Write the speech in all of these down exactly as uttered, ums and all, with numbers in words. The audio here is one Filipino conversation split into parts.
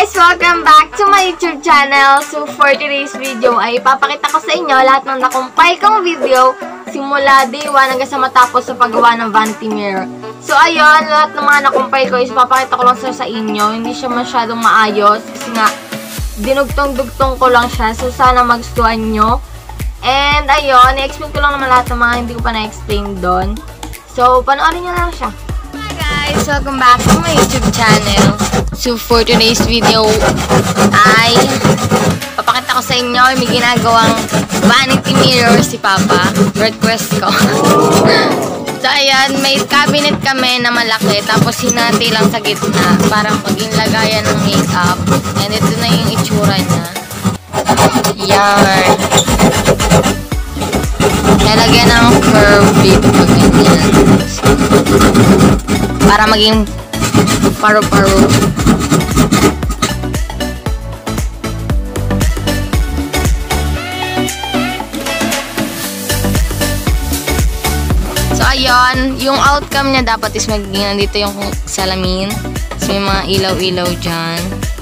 guys! Welcome back to my YouTube channel. So for today's video ay ipapakita ko sa inyo lahat ng nakumpay kong video simula day one hanggang sa matapos sa paggawa ng vanity mirror. So ayun, lahat ng mga nakumpay ko is ipapakita ko lang sa, sa inyo. Hindi siya masyadong maayos kasi nga dinugtong-dugtong ko lang siya. So sana magustuhan nyo. And ayun, i-explain ko lang naman lahat ng mga hindi ko pa na-explain doon. So panoorin nyo lang siya. Hi guys! Welcome back to my YouTube channel. So, for today's video ay papakita ko sa inyo, may ginagawang vanity mirror si Papa. Request ko. So, ayan, may cabinet kami na malaki, tapos hinati lang sa gitna para maging lagayan ng makeup. And ito na yung itsura niya. Yan. Nalagyan ng curve dito pag ganyan. Para maging paro-paro. So, ayun. Yung outcome niya dapat is magiging nandito yung salamin. So, may mga ilaw-ilaw dyan.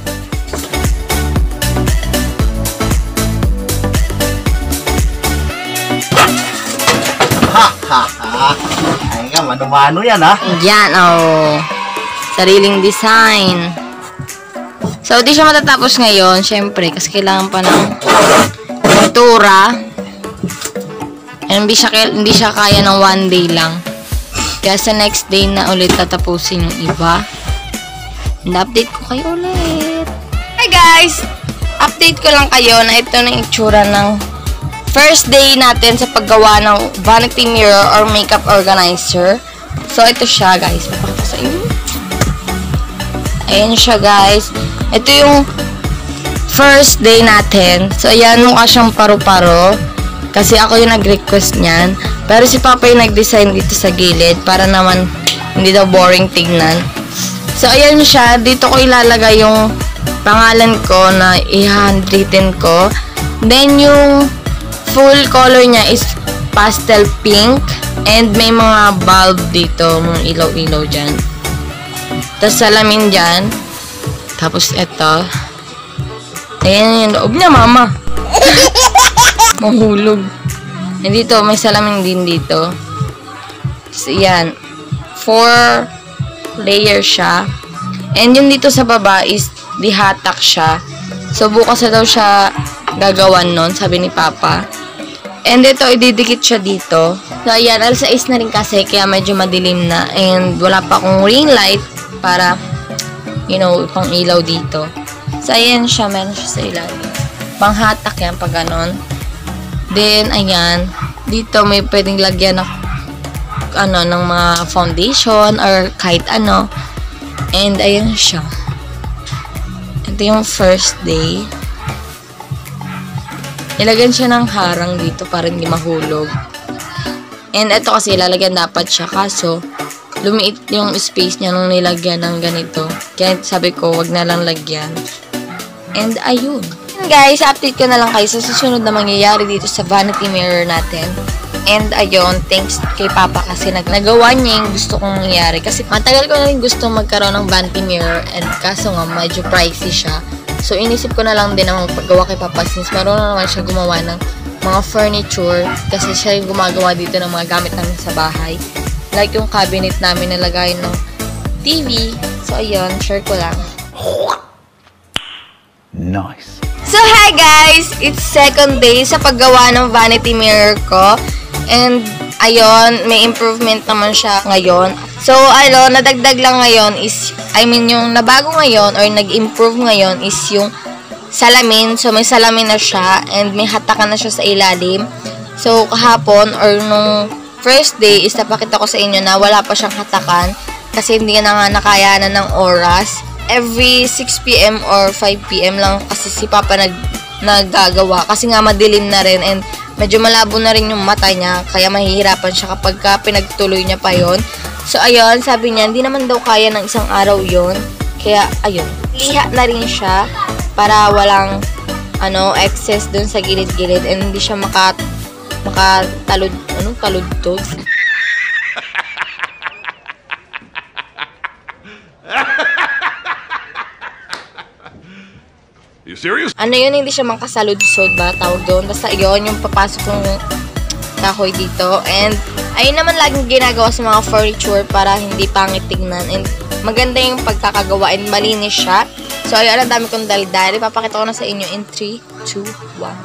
Ha, ha, ha. Ay nga, mano-mano yan, ha? Yan, oh. Sariling design. So, di siya matatapos ngayon, syempre, kasi kailangan pa ng pintura. And hindi siya, hindi siya kaya ng one day lang. Kaya sa next day na ulit tatapusin yung iba. And update ko kayo ulit. Hi guys! Update ko lang kayo na ito na yung itsura ng first day natin sa paggawa ng vanity mirror or makeup organizer. So, ito siya guys. Papakita sa inyo. Ayan siya guys. Ito yung first day natin. So ayan, mukha siyang paru-paro. Kasi ako yung nag-request niyan. Pero si Papa yung nag-design dito sa gilid. Para naman hindi daw boring tignan. So ayan siya. Dito ko ilalagay yung pangalan ko na i-handwritten ko. Then yung full color niya is pastel pink. And may mga bulb dito. Mga ilaw-ilaw dyan. Tapos salamin dyan. Tapos ito. Ayan yung loob niya, mama. Mahulog. And dito, may salamin din dito. So, yan. Four layers siya. And yung dito sa baba is dihatak siya. So, bukas na daw siya gagawan nun, sabi ni Papa. And ito, ididikit siya dito. So, ayan. alas sais na rin kasi, kaya medyo madilim na. And wala pa akong ring light para, you know, pang ilaw dito. So, ayan siya. Meron siya sa ilalim. Panghatak yan pag ganon. Then, ayan. Dito may pwedeng lagyan ng ano, ng mga foundation or kahit ano. And, ayan siya. Ito yung first day. Nilagyan siya ng harang dito para hindi mahulog. And, ito kasi lalagyan dapat siya. Kaso, lumiit yung space niya nung nilagyan ng ganito. Kaya sabi ko, wag na lang lagyan. And ayun. Guys, update ko na lang kayo sa susunod na mangyayari dito sa vanity mirror natin. And ayun, thanks kay Papa kasi nagawa niya yung gusto kong mangyayari. Kasi matagal ko na rin gusto magkaroon ng vanity mirror. And kaso nga, medyo pricey siya. So, inisip ko na lang din ang paggawa kay Papa since marunong naman siya gumawa ng mga furniture. Kasi siya yung gumagawa dito ng mga gamit namin sa bahay. Like yung cabinet namin nalagay ng T V. So, ayun. Share ko lang. Nice. So, hi guys! It's second day sa paggawa ng vanity mirror ko. And, ayun, may improvement naman siya ngayon. So, ayun, nadagdag lang ngayon is, I mean, yung nabago ngayon or nag-improve ngayon is yung salamin. So, may salamin na siya and may hatakan na siya sa ilalim. So, kahapon or nung first day is napakita ko sa inyo na wala pa siyang hatakan kasi hindi na nga nakayanan ng oras. Every six p m or five p m lang kasi si Papa nag naggagawa kasi nga madilim na rin and medyo malabo na rin yung mata niya kaya mahihirapan siya kapag ka pinagtuloy niya pa yon. So ayun, sabi niya hindi naman daw kaya ng isang araw yon. Kaya ayun, liha na rin siya para walang ano excess dun sa gilid-gilid and hindi siya maka makatalud ano taludtod. serious? Ano yun, hindi siya mangkasalud-sod ba tawag doon. Basta yun, yung papasok ng kahoy dito. And ayun naman laging ginagawa sa mga furniture para hindi pangit tignan. And maganda yung pagkakagawa and malinis siya. So ayun, ang dami kong dali-dali. Papakita ko na sa inyo in three, two, one.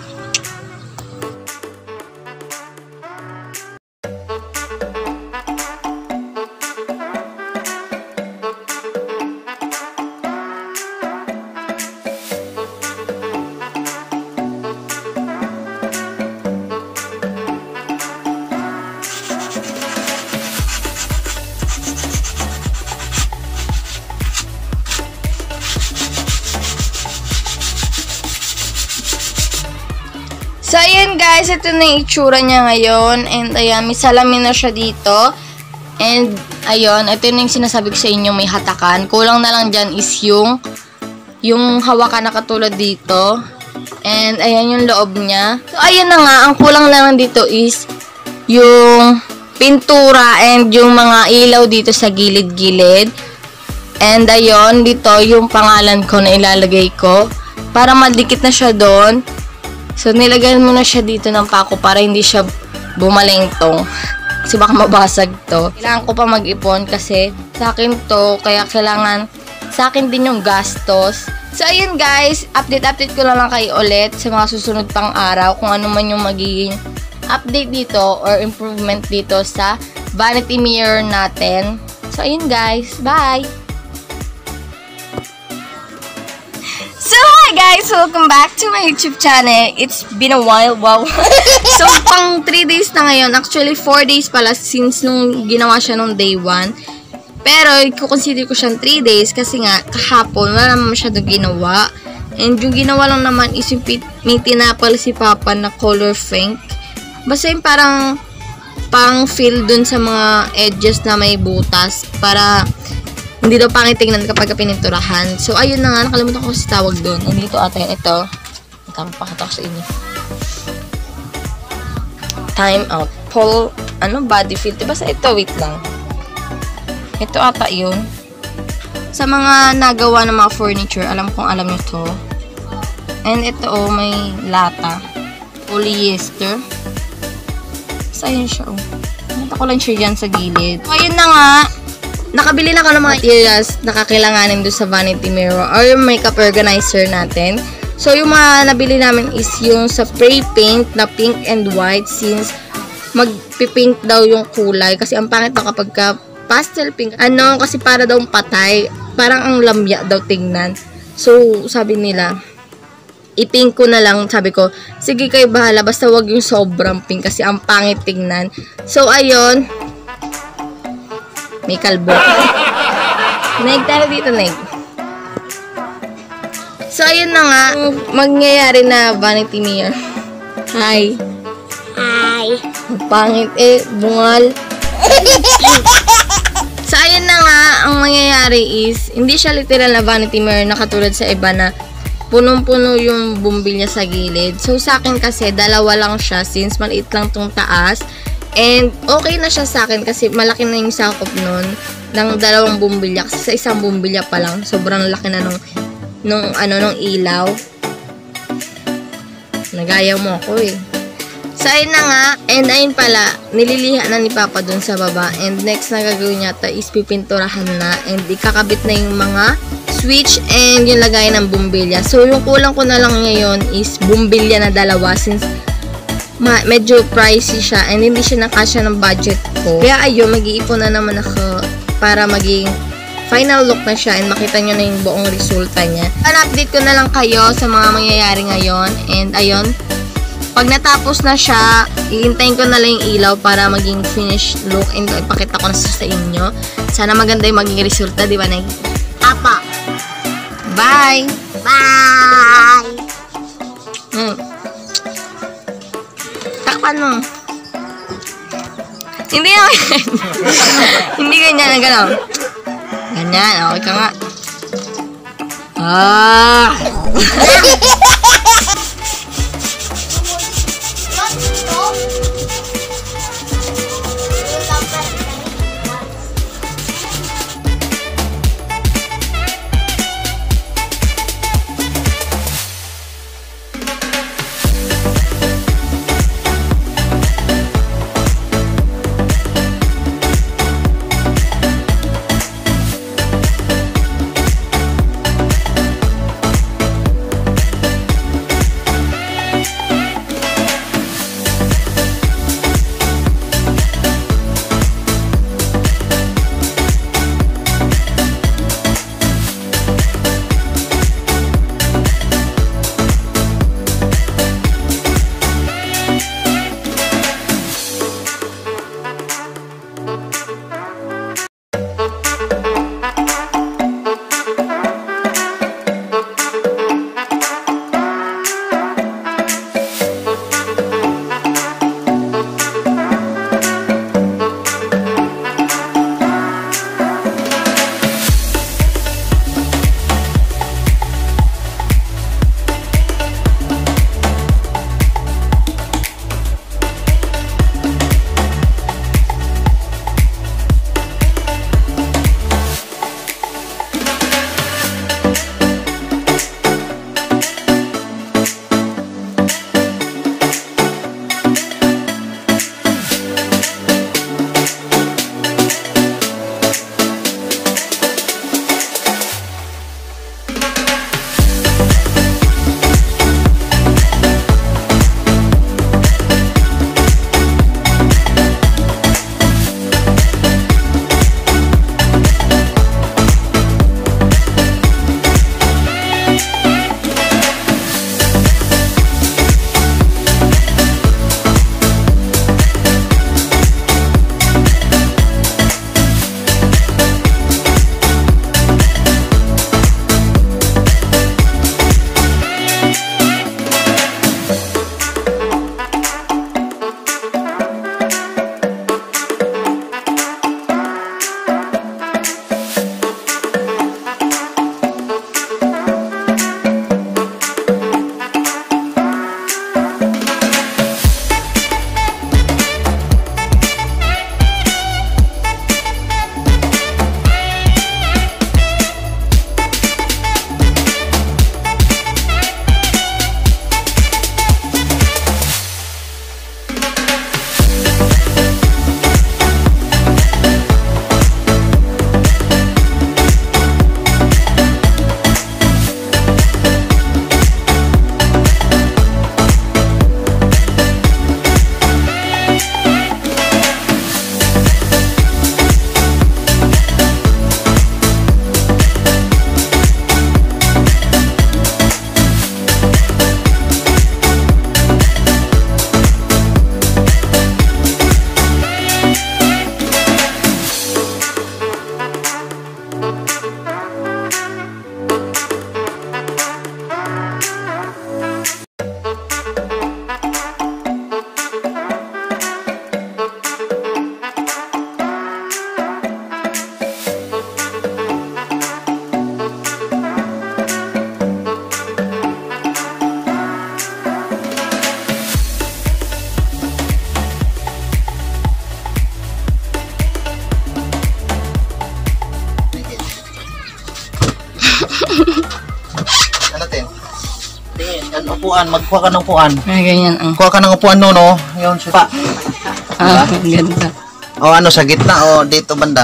So, ayan guys, ito na yung itsura niya ngayon. And, ayan, may salamin na siya dito. And, ayun, ito na yung sinasabi ko sa inyo, may hatakan. Kulang na lang dyan is yung, yung hawakan na katulad dito. And, ayan yung loob niya. So, ayan na nga, ang kulang na lang dito is yung pintura and yung mga ilaw dito sa gilid-gilid. And, ayun, dito yung pangalan ko na ilalagay ko. Para madikit na siya doon. So, nilagyan mo na siya dito ng pako para hindi siya bumalengtong. Kasi baka mabasag to. Kailangan ko pa mag-ipon kasi sa akin to. Kaya kailangan sa akin din yung gastos. So, ayun guys. Update-update ko lang lang kayo ulit sa mga susunod pang araw. Kung ano man yung magiging update dito or improvement dito sa vanity mirror natin. So, ayun guys. Bye! So, hi guys! Welcome back to my YouTube channel. It's been a while. Wow! So, pang three days na ngayon. Actually, four days pala since nung ginawa siya nung day one. Pero, i-consider ko siyang three days kasi nga, kahapon, wala naman masyadong ginawa. And yung ginawa lang naman is yung may tinapal si Papa na color pink. Basta yung parang pang fill dun sa mga edges na may butas para hindi daw pangit tingnan kapag pininturahan. So, ayun na nga. Nakalimutan ko kasi tawag doon. Nandito ata yun. Ito. Nakapakita ko sa inyo. Time out. Pull, ano, body fill. Diba sa ito? Wait lang. Ito ata yun. Sa mga nagawa ng mga furniture, alam kong alam nyo to. And ito, oh, may lata. Polyester. So, ayun siya, oh. Nakita ko lang siya dyan sa gilid. So, ayun na nga. Nakabili na ako ng mga materials na kakailanganin doon sa vanity mirror or yung makeup organizer natin. So, yung mga nabili namin is yung sa spray paint na pink and white since magpipink daw yung kulay. Kasi ang pangit daw kapag ka pastel pink. Ano, kasi para daw patay. Parang ang lamya daw tingnan. So, sabi nila, i-pink ko na lang. Sabi ko, sige kayo bahala. Basta wag yung sobrang pink kasi ang pangit tingnan. So, ayun. May kalbo. Neg, tayo dito, Neg. So, ayun na nga. Mangyayari na vanity mirror. Hi. Hi. Ang pangit eh. Bungal. So, ayun na nga. Ang mangyayari is, hindi siya literal na vanity mirror na katulad sa iba na punong-puno yung bumbilya sa gilid. So, sa akin kasi, dalawa lang siya since maliit lang tong taas. And, okay na siya sa akin kasi malaki na yung sakop nun ng dalawang bumbilya. Kasi sa isang bumbilya pa lang, sobrang laki na nung, nung, ano, nung ilaw. Nagaya mo ako eh. So, ayun na nga. And, ayun pala, nililiha na ni Papa dun sa baba. And, next na gagawin niya is pipinturahan na. And, ikakabit na yung mga switch and yung lagay ng bumbilya. So, yung kulang ko na lang ngayon is bumbilya na dalawa since Ma medyo pricey siya and hindi siya nakasya ng budget ko. Kaya ayun, mag-iipon na naman ako para maging final look na siya and makita nyo na yung buong resulta niya. An-update ko na lang kayo sa mga mangyayari ngayon. And ayun, pag natapos na siya, iintayin ko na lang yung ilaw para maging finished look and ipakita ko na sa inyo. Sana maganda yung maging resulta, di ba, Nay? Apa! Bye! Bye! Hmm. Takpan mo. Hindi na. Hindi ganyan. Ganyan. Ganyan. Okay ka nga. Ah. Ano natin? Yan, upuan. Magkuha ka ng upuan. Ah, ganyan. Oh. Kuha ka ng upuan no, no? Yun, siya. Ah, ganda. O ano, sa gitna o dito banda?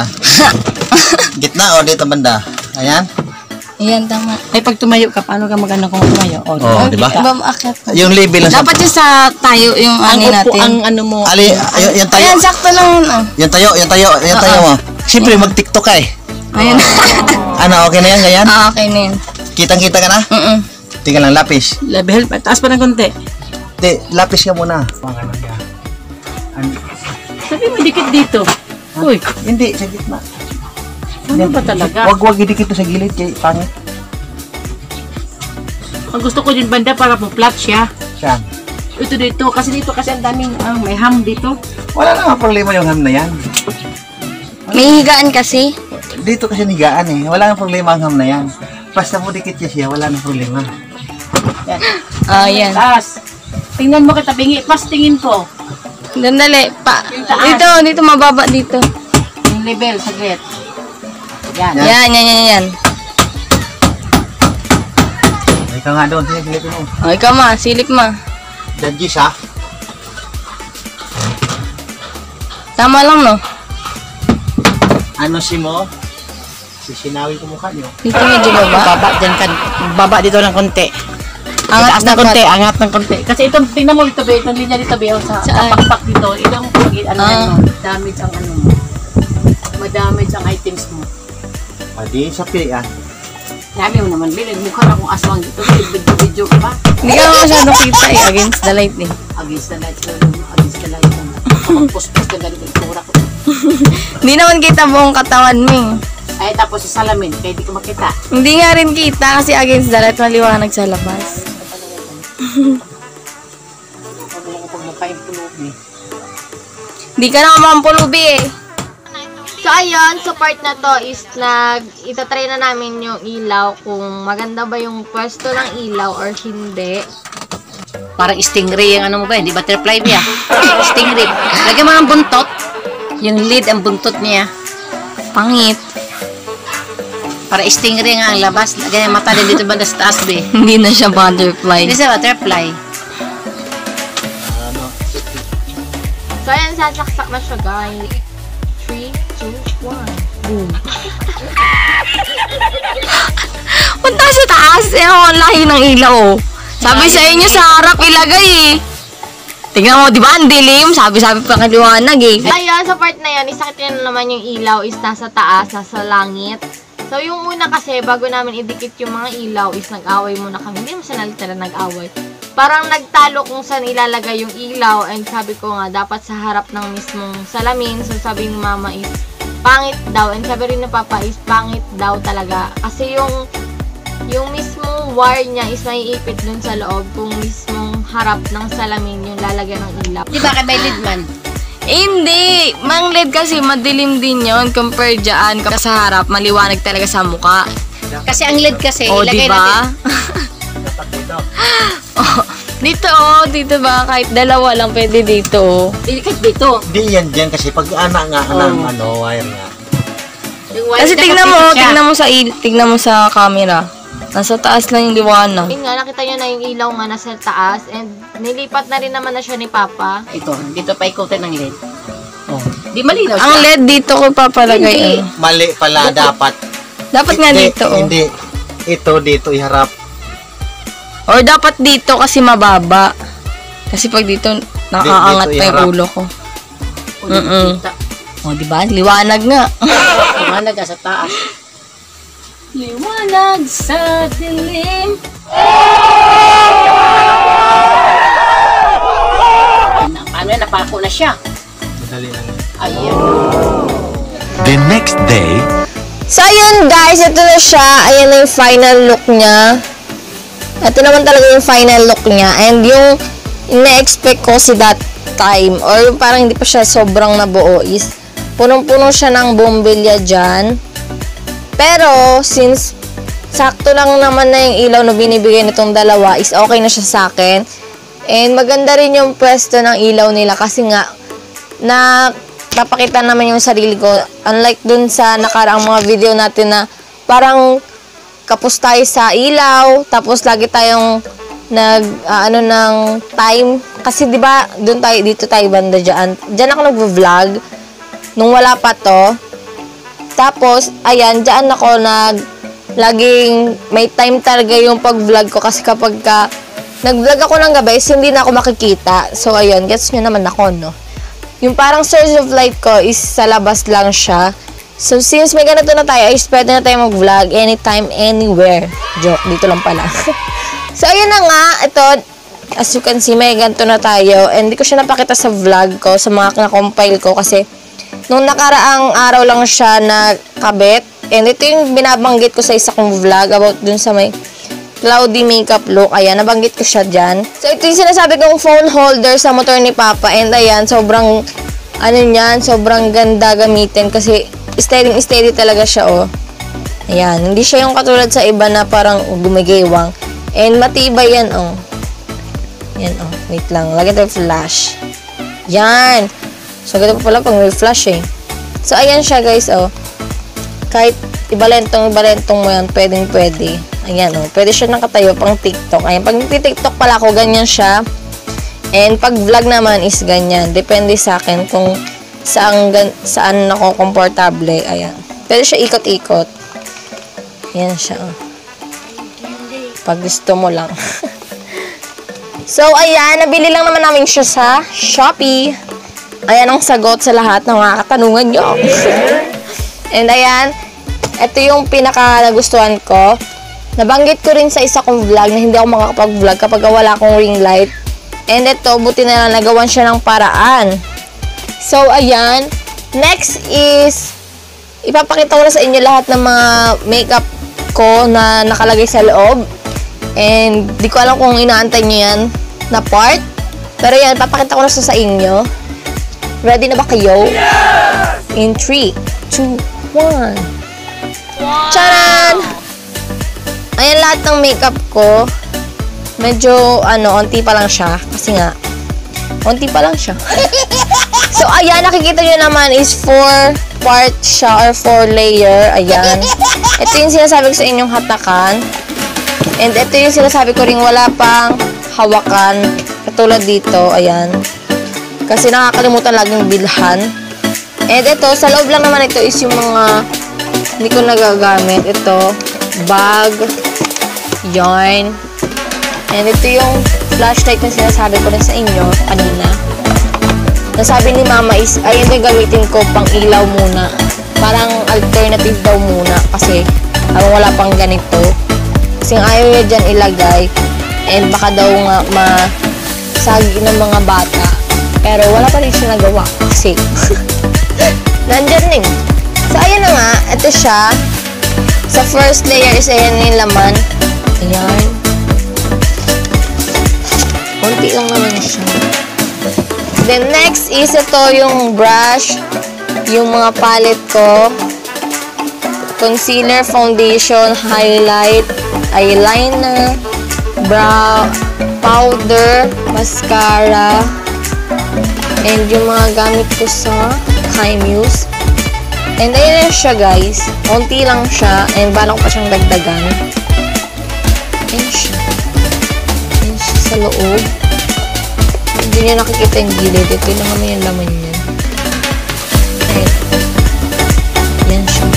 Gitna o dito banda? Ayan. Ayan, tama. Ay, pag tumayo ka, paano ka maganda kung tumayo? O, Oh, di ba? Ibang akit. Yung level lang sa... Dapat yung sa tayo yung ang ano upo, natin. ang ano mo. Ali, yung, yung tayo. Ayan, sakto lang yun. Oh. Yung tayo, yung tayo, yung tayo mo. Siyempre, mag-tiktok ka eh. Ayan. Ano, okay na yan, ganyan? Ah, okay na yun. Kitang-kita ka na? Mm-mm. Tingnan lang, lapis. Level, taas pa ng konti. Di, lapis ka muna. Pangalan ka. Ano? Sabi mo, dikit dito. Uy, Hindi, sa gitna. ano ba talaga? Wag, wag idikit to sa gilid, kay pangit. Ang gusto ko din banda para po flat siya. Saan? Ito dito, kasi dito kasi ang daming, ah, may ham dito. Wala na nga problema yung ham na yan. May higaan kasi. Dito kasi nigaan eh. Wala nga problema ang ham na yan. Basta mo dikit niya siya, wala nang problema. Yan. Ah, yan. Taas. Tingnan mo kita, bingi. Pas tingin ko. Dandali. Pa. taas. Dito, dito mababa dito. Yung level, saglit. Yan. Yan, yan, yan, yan. Ikaw nga doon, sige, gilid mo. Oh, ikaw ma, silip ma. Judges ha? Tama lang, no? Ano si mo? Sisinawin ko mukha niyo. Dito medyo baba. Baba dyan kan. Baba dito ng konti. Angat Taas ng dapat. konti, angat ng konti. Kasi itong, tingnan mo dito, be, itong linya dito, be, oh, sa, sa Saan? pakpak dito, itong, ano Ah. yan mo, damage ang ano mo. Madamage ang items mo. Pwede sa pilihan. Sabi mo naman, Bill, mukha na kong aswang dito, video-video ka pa. Hindi ka masyado kita eh, against the light eh. Against the light, against the light. Kapag post-post ka ganito, itsura ko. Hindi naman kita buong katawan mo eh. Ay, tapos sa salamin, kaya di ko makita. Hindi nga rin kita kasi against the light, maliwanag sa labas. Pagkala ko pag makain pulubi. Hindi ka na mampulubi eh. So, ayun, sa part na to is nag, itatry na namin yung ilaw kung maganda ba yung pwesto ng ilaw or hindi. Parang stingray yung ano mo ba, hindi butterfly ba? Stingray. Lagyan mo ng buntot. Yung lid ang buntot niya. Pangit. Para stingray nga ang labas. Lagyan yung mata din dito banda sa taas ba? Hindi na siya butterfly. Hindi siya butterfly. So, ayan, sasaksak na siya, guys. three, two, one. Boom. Punta sa taas. Eh, oh, ang lahi ng ilaw, oh. Sabi sa inyo, sa harap ilagay, eh. Tingnan mo, di ba? Ang dilim. Sabi-sabi pa kaliwanag, eh. Ayan, sa part na yan, isakit nyo na naman yung ilaw is nasa taas, nasa langit. So, yung una kasi, bago namin idikit yung mga ilaw, is nag-away muna kami. Hindi naman siya nalitala nag-away. Parang nagtalo kung saan ilalagay yung ilaw. And sabi ko nga, dapat sa harap ng mismong salamin. So, sabi ni mama is, pangit daw. And sabi rin ni papa is, pangit daw talaga. Kasi yung, yung mismong wire niya is maiipit dun sa loob. Kung mismong harap ng salamin yung lalagyan ng ilaw. Di ba kay may lid man? Hindi! Mang L E D kasi madilim din yon compare dyan. Kasi sa harap, maliwanag talaga sa mukha. Kasi ang lid kasi, O, ilagay diba? natin. Oh, dito, oh, dito ba? Kahit dalawa lang pwede dito, oh. Hindi kahit dito. Di yan dyan kasi pag anak nga Oh. ng ano, wire nga. Yung wire Kasi na tingnan mo, kapit siya. tingnan mo sa il- tingnan mo sa camera. Nasa taas lang yung liwanag. Yun nga, nakita nyo na yung ilaw nga nasa taas and nilipat na rin naman na siya ni Papa. Ito, dito pa ikutin ng lid. Oh, di malinaw Ang siya. L E D dito ko papalagay. Hindi. Eh. Mali pala dapat. Dapat nga Hindi, dito, oh. Hindi. Ito dito iharap. Or dapat dito kasi mababa. Kasi pag dito, nakaangat dito pa yung iharap. ulo ko. O, di Mm-mm. kita. O, diba? Liwanag nga. Liwanag sa taas. Liwanag sa dilim. Ano, paano yan? Napako na siya. Madali lang. Ayan. The next day, So, ayun guys, ito na siya. Ayan na yung final look niya. Ito naman talaga yung final look niya. And yung ina-expect ko si that time, or yung parang hindi pa siya sobrang nabuo is, punong-puno siya ng bumbilya dyan. Pero, since sakto lang naman na yung ilaw na binibigay nitong dalawa, is okay na siya sa akin. And maganda rin yung pwesto ng ilaw nila kasi nga, na papakita naman yung sarili ko. Unlike dun sa nakaraang mga video natin na parang kapos tayo sa ilaw, tapos lagi tayong nag, uh, ano ng time. Kasi di ba dun tayo, dito tayo banda dyan. Dyan ako nag-vlog, nung wala pa to. Tapos, ayan, dyan ako nag, laging may time talaga yung pag-vlog ko. Kasi kapag ka, nag-vlog ako ng gabi, is hindi na ako makikita. So, ayun, gets nyo naman ako, no? Yung parang source of light ko is sa labas lang siya. So, since may ganito na tayo, is pwede na tayo mag-vlog anytime, anywhere. Joke, dito lang pala. So, ayun na nga. Ito, as you can see, may ganito na tayo. And hindi ko siya napakita sa vlog ko, sa mga na-compile ko. Kasi, nung nakaraang araw lang siya nakabit. And ito yung binabanggit ko sa isa kong vlog about dun sa may cloudy makeup look. Ayan, nabanggit ko siya dyan. So, ito yung sinasabi kong phone holder sa motor ni Papa. And ayan, sobrang, ano yan, sobrang ganda gamitin. Kasi, steady-steady talaga siya, oh. Ayan, hindi siya yung katulad sa iba na parang gumigaywang. And matibay yan, oh. Yan, oh. Wait lang. Lagyan tayo flash. Yan. So, ganito pa pala pag may flash, eh. So, ayan siya, guys, oh. Kahit ibalentong-ibalentong mo yan, pwedeng-pwede. Ayan, oh. Pwede siya nakatayo pang TikTok. Ayan, pag nagtitiktok pala ako, ganyan siya. And pag vlog naman is ganyan. Depende sa akin kung saan, saan ako komportable. Ayan. Pwede siya ikot-ikot. Ayan siya, oh. Pag gusto mo lang. So, ayan. Nabili lang naman namin siya sa Shopee. Ayan ang sagot sa lahat ng mga katanungan nyo. And ayan. Ito yung pinaka nagustuhan ko. Nabanggit ko rin sa isa kong vlog na hindi ako makakapag-vlog kapag wala akong ring light. And ito, buti na lang nagawan siya ng paraan. So, ayan. Next is, ipapakita ko na sa inyo lahat ng mga makeup ko na nakalagay sa loob. And, di ko alam kung inaantay nyo yan na part. Pero yan, papakita ko na sa inyo. Ready na ba kayo? Yes! In three, two, one. Wow! Charan! Ayan lahat ng makeup ko. Medyo, ano, onti pa lang siya. Kasi nga, onti pa lang siya. So, ayan, nakikita nyo naman is four part siya or four layer. Ayan. Ito yung sinasabi ko sa inyong hatakan. And ito yung sinasabi ko rin wala pang hawakan. Katulad dito, ayan. Kasi nakakalimutan laging bilhan. And ito, sa loob lang naman ito is yung mga hindi ko nagagamit. Ito, bag, yarn. And ito yung flashlight na sinasabi ko rin sa inyo kanina. Nasabi ni Mama is, ayun yung gamitin ko pang ilaw muna. Parang alternative daw muna. Kasi, habang wala pang ganito. Kasi ayaw niya dyan ilagay. And baka daw nga masagi ng mga bata. Pero wala pa rin siya nagawa. Kasi, nandyan din. So, ayan na nga. Ito siya. Sa first layer is ayan yung laman. Ayan. Konti lang naman siya. Then, next is ito yung brush, yung mga palette ko, concealer, foundation, highlight, eyeliner, brow, powder, mascara, and yung mga gamit ko sa Kymuse. And ayan na siya guys, konti lang siya, and balak ko pa siyang dagdagan. Ayan siya. Ayan siya sa loob. Hindi niya nakikita yung gilid. Ito lang naman yung laman niya. Ayan. Yan siya.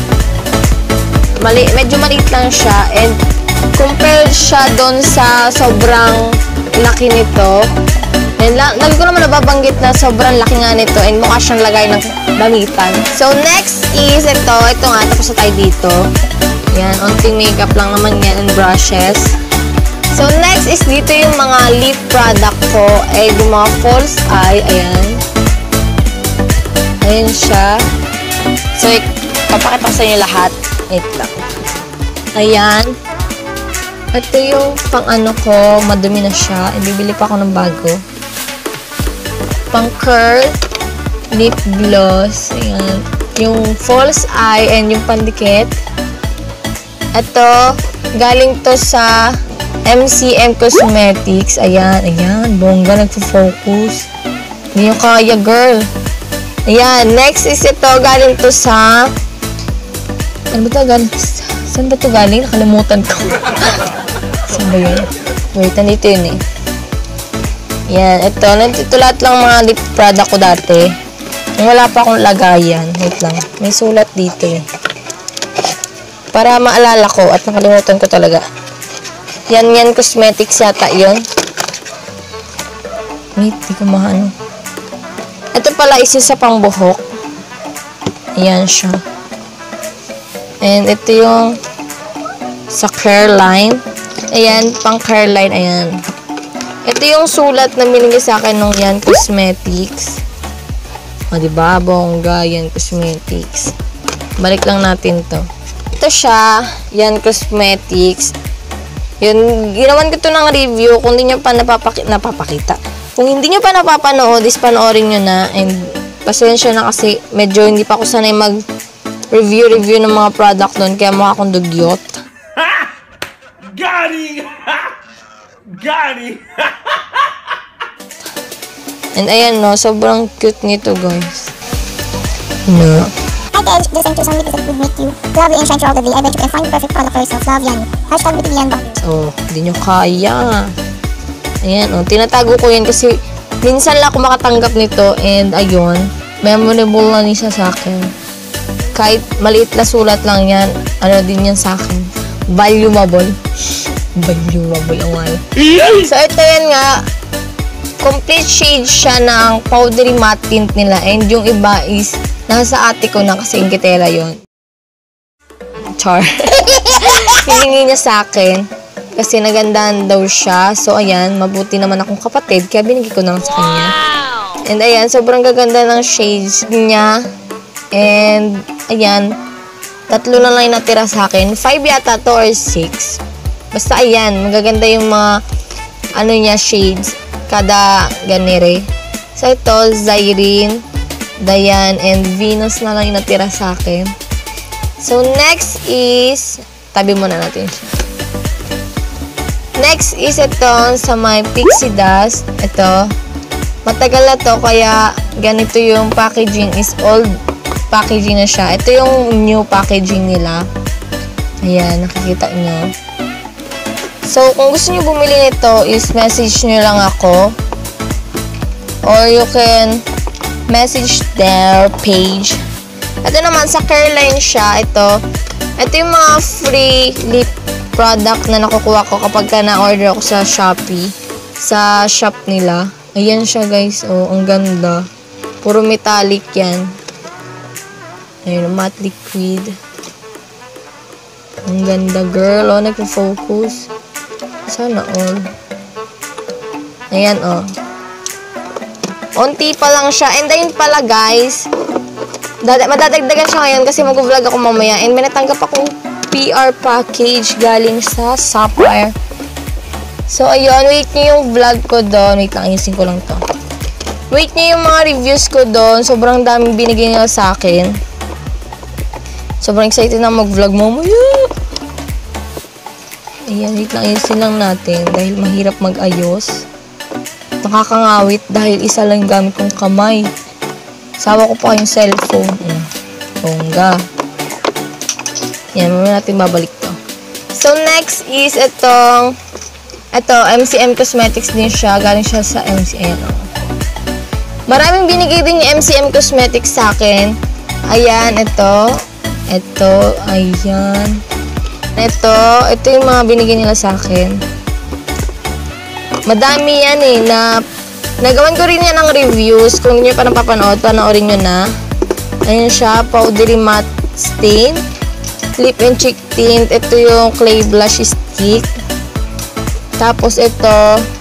Mali, medyo maliit lang siya. And compared siya doon sa sobrang laki nito. And la lagi ko naman nababanggit na sobrang laki nga nito. And mukha siyang lagay ng damitan. So next is ito. Ito nga. Tapos na tayo dito. Yan. Onting makeup lang naman yan. And brushes. So, next is dito yung mga lip product ko. Eh, yung mga false eye. Ayan. Ayan siya. So, papakita ko sa inyo lahat. Wait lang. Ayan. Ito yung pang ano ko. Madumi na siya. E, bibili pa ako ng bago. Pang curl. Lip gloss. Ayan. Yung false eye and yung pandikit. Ito, galing to sa M C M Cosmetics. Ayan, ayan. Bongga, nagpo-focus. Hindi nyo kaya, girl. Ayan, next is ito. Galing to sa... Ano ba ito? Galing? Saan ba ito galing? Nakalimutan ko. Saan ba yun? Wait, nandito yun eh. Ayan, ito. Nandito lahat lang mga lip product ko dati. Yung wala pa akong lagayan. Wait lang. May sulat dito eh. Para maalala ko at nakalimutan ko talaga. Yan, yan, cosmetics yata yun. Wait, di ko maano. Ito pala is sa pangbuhok. Ayan siya. And ito yung sa hairline. Ayan, pang hairline, ayan. Ito yung sulat na binigay sa akin nung yan, cosmetics. O, diba? Bongga, yan, cosmetics. Balik lang natin to. Ito siya, yan, cosmetics. Yun, ginawan ko to ng review. Kung hindi nyo pa napapaki napapakita. Kung hindi nyo pa napapanood, is panoorin nyo na. And, pasensya na kasi medyo hindi pa ako sanay mag-review-review ng mga product doon. Kaya mukha akong dugyot. Ha! Gani! Gani! And ayan no, sobrang cute nito guys. No. Hi guys, this is some videos that would make you lovely and shine throughout the day. I bet you can find the perfect product for yourself. Love, Yanni. Hashtag B T B Yan Bonders. Oh, hindi nyo kaya. Ayan, oh. Tinatago ko yan kasi minsan lang ako makatanggap nito. And ayun, memorable na niya sa akin. Kahit maliit na sulat lang yan, ano din yan sa akin. Valuable. Valuable ang wala. So, ito yan nga. Complete shade siya ng powdery matte tint nila. And yung iba is nasa ate ko na kasi ingkitera yun. Char. Hiningi niya sa akin. Kasi nagandahan daw siya. So, ayan. Mabuti naman akong kapatid. Kaya binigay ko na lang sa kanya. And ayan, sobrang gaganda ng shades niya. And ayan, tatlo na lang yung natira sa akin. Five yata to or six. Basta ayan, magaganda yung mga ano niya shades. Kada ganire. So ito, Zyrene, Diane, and Venus na lang yung natira sa akin. So next is, tabi muna natin siya. Next is ito sa my Pixie Dust. Ito, matagal na to kaya ganito yung packaging is old packaging na siya. Ito yung new packaging nila. Ayan, nakikita nyo. So, kung gusto nyo bumili nito is message nyo lang ako. Or you can message their page. Ito naman, sa Careline siya. Ito, ito yung mga free lip product na nakukuha ko kapag ka na-order ako sa Shopee. Sa shop nila. Ayan siya guys. Oh, ang ganda. Puro metallic yan. Ayun, matte liquid. Ang ganda girl. Oh, nagpo-focus. Sana all. Ayan, oh. Unti pa lang siya. And ayun pala guys. Madadagdagan siya ngayon kasi mag-vlog ako mamaya. And may natanggap akong P R package galing sa Sapphire. So, ayun. Wait nyo yung vlog ko doon. Wait lang. Ayusin ko lang to. Wait nyo yung mga reviews ko doon. Sobrang daming binigay nila sa akin. Sobrang excited na mag-vlog mamaya. Ayan. Wait lang. Ayusin lang natin. Dahil mahirap mag-ayos. Nakakangawit dahil isa lang gamit kong kamay. Sawa ko pa yung cellphone. Ayan. Bongga. Yan, mamaya natin babalik to. So, next is itong ito, M C M Cosmetics din siya. Galing siya sa M C M. Maraming binigay din yung M C M Cosmetics sa akin. Ayan, ito. Ito, ayan. Ito, ito yung mga binigay nila sa akin. Madami yan eh, na nagawan ko rin yan ng reviews. Kung hindi nyo pa napapanood, panoorin nyo na. Ayan siya, powdery matte stain, lip and cheek tint. Ito yung clay blush stick. Tapos ito,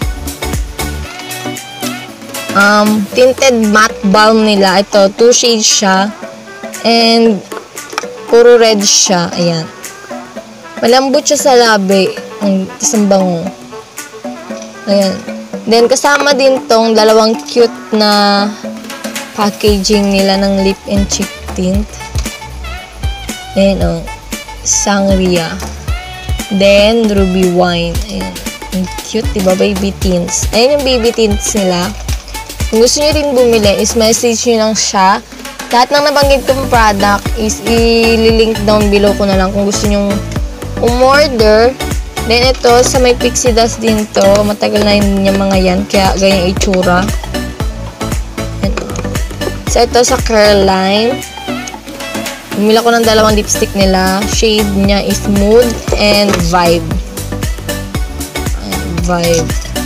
um, tinted matte balm nila. Ito, two shades siya. And, puro red siya. Ayan. Malambot siya sa labi. Ang isang bango. Ayan. Then, kasama din tong dalawang cute na packaging nila ng lip and cheek tint. Ayan, oh. Sangria. Then, ruby wine. Ayan. Ang cute, diba? Baby tints. Ayan yung baby tints nila. Kung gusto nyo rin bumili, is message nyo lang siya. Lahat ng nabanggit kong product is i-link down below ko na lang kung gusto nyo umorder. Then, ito, sa may Pixie Dust din to. Matagal na yun yung mga yan. Kaya, ganyan itsura. Ito. So, ito sa Careline. Bumila ko ng dalawang lipstick nila. Shade niya is Mood and Vibe. Vibe.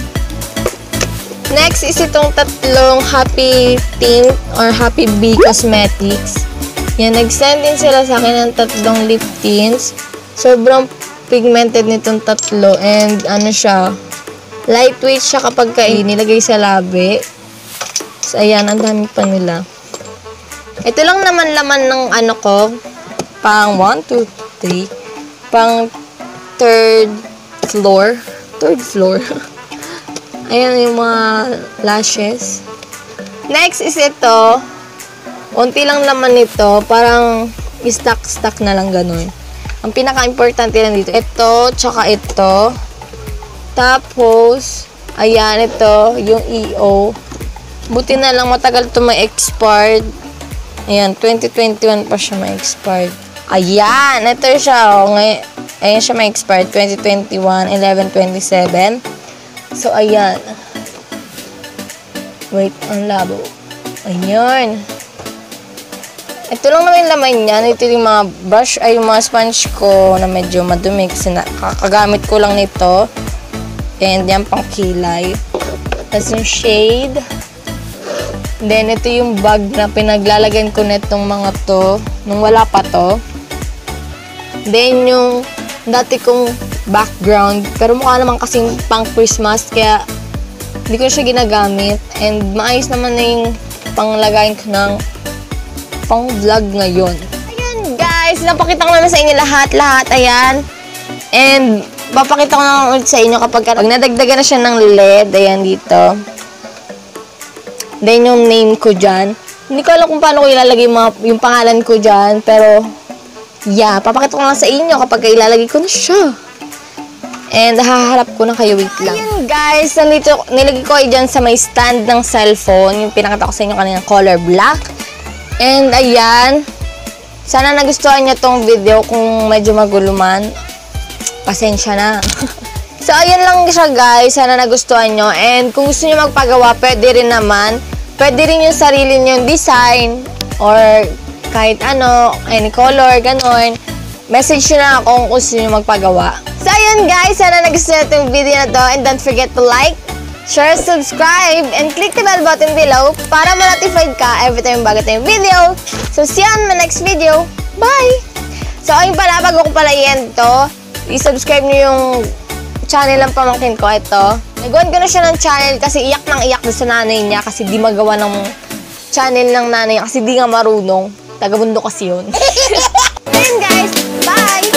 Next is itong tatlong Happy Tint or Happy Bee Cosmetics. Yan, nag-send din sila sa akin ng tatlong lip tints. Sobrang pigmented nitong tatlo and ano siya, lightweight siya kapag kain, nilagay sa labi. So, ayan, ang dami pa nila. Ito lang naman laman ng ano ko, pang one, two, three, pang third floor. Third floor. Ayan yung mga lashes. Next is ito. Unti lang naman nito. Parang stock-stock na lang ganun. Ang pinaka-importante lang dito, ito, tsaka ito. Tapos, ayan, ito, yung E O. Buti na lang matagal ito ma-expired. Ayan, twenty twenty-one pa siya ma-expired. Ayan, ito siya, oh. Ngay ayan siya ma-expired, twenty twenty-one, eleven twenty-seven. So, ayan. Wait, ang labo. Ayan. Ito lang naman yung laman niya. Ito yung mga brush, ay yung mga sponge ko na medyo madumi kasi kakagamit ko lang nito. And yan pang kilay. Tapos yung shade. Then, ito yung bag na pinaglalagyan ko netong mga to nung wala pa to. Then, yung dati kong background. Pero mukha naman kasing pang Christmas. Kaya, Hindi ko siya ginagamit. And maayos naman na yung panglagayin ko ng pang vlog ngayon. Ayan guys, napakita ko naman sa inyo lahat-lahat. Ayan. And papakita ko na ulit sa inyo kapag, kapag nadagdagan na siya ng L E D. Ayan dito. Then yung name ko dyan. Hindi ko alam kung paano ko ilalagay mga, yung pangalan ko dyan. Pero, yeah, papakita ko lang sa inyo kapag ilalagay ko na siya. And haharap ko na kayo, wait lang. Ayan guys, nandito, nilagay ko ay dyan sa may stand ng cellphone. Yung pinakita ko sa inyo kanina, color black. And ayan, sana nagustuhan nyo tong video. Kung medyo magulo man, pasensya na. So ayan lang siya guys, sana nagustuhan nyo. And kung gusto nyo magpagawa, pwede rin naman. Pwede rin yung sarili nyo design or kahit ano, any color, ganon. Message nyo na ako kung gusto nyo magpagawa. So, ayun guys, sana nagustuhan itong video na to. And don't forget to like, share, subscribe, and click the bell button below para ma-notified ka every time bago tayong video. So, see you on my next video. Bye! So, ayun pala, bago ko pala i-end to, i-subscribe nyo yung channel ng pamangkin ko. Ito. Nagawan ko na siya ng channel kasi iyak nang iyak sa nanay niya kasi di magawa ng channel ng nanay niya kasi di nga marunong. Taga-bundok kasi yun. Ayun guys, bye!